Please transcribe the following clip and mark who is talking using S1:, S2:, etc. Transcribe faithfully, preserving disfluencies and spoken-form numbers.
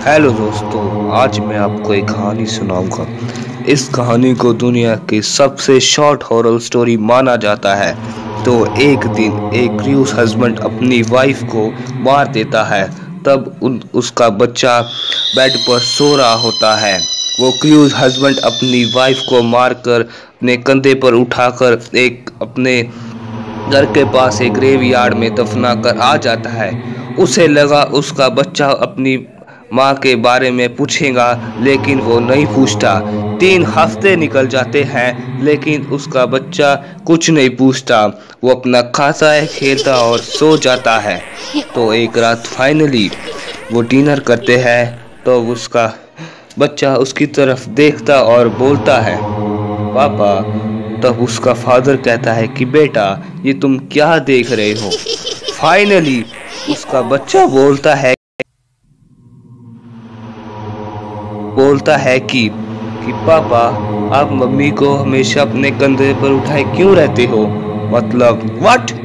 S1: Hello दोस्तों, आज मैं आपको एक कहानी सुनाऊंगा। इस कहानी को दुनिया की सबसे शॉर्ट हॉरर स्टोरी माना जाता है। तो एक दिन एक क्रूज हस्बैंड अपनी वाइफ को मार देता है। तब उन उसका बच्चा बेड पर सो रहा होता है। वो क्रूज हस्बैंड अपनी वाइफ को मारकर अपने कंधे पर उठाकर एक अपने घर के पास एक ग्रेव यार्ड में दफना कर आ जाता है। उसे लगा उसका बच्चा अपनी माँ के बारे में पूछेगा, लेकिन वो नहीं पूछता। तीन हफ्ते निकल जाते हैं लेकिन उसका बच्चा कुछ नहीं पूछता। वो अपना खाता है, खेलता और सो जाता है। तो एक रात फाइनली वो डिनर करते हैं। तो उसका बच्चा उसकी तरफ देखता और बोलता है, पापा। तब उसका फादर कहता है कि बेटा, ये तुम क्या देख रहे हो। फाइनली उसका बच्चा बोलता है बोलता है कि कि पापा, आप मम्मी को हमेशा अपने कंधे पर उठाए क्यों रहते हो। मतलब व्हाट।